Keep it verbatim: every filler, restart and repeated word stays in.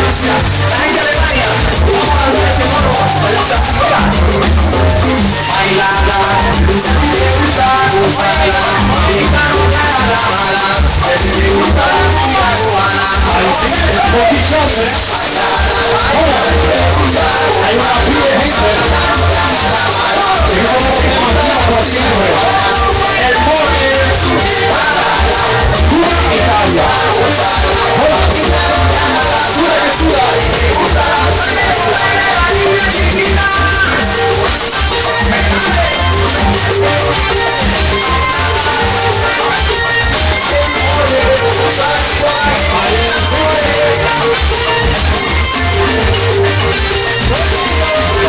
La gente de Alemania, vamos a dar ese mono en la plastica. Bailala, te gusta gozarla, esta no la la mala, te gusta la música cubana. Boquillón, ¿eh? Hay una pila de gente. Es como que nos vamos por siempre.